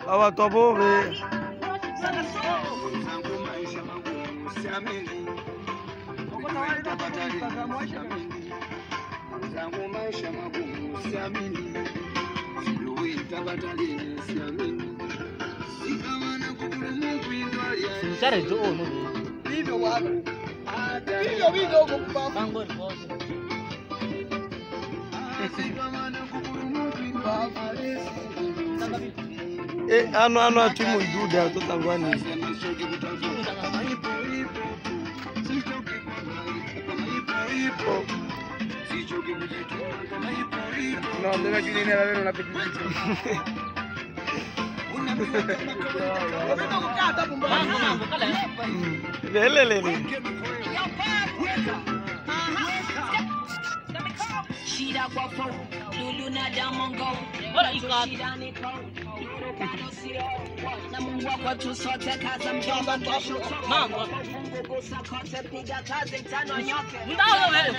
awatobobe Sincere tu no Video wapi? Video kwa bango riposo. ano atimu iduda totangwani no, deve venire ad avere un appetito. lele Ora ika. Mambo. Ndalo wewe.